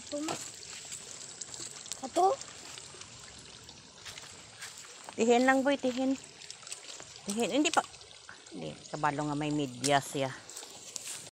Ato? Tihin lang boy, tihin. Tihin, hindi pa. Hindi, kabalo nga may medyas ya.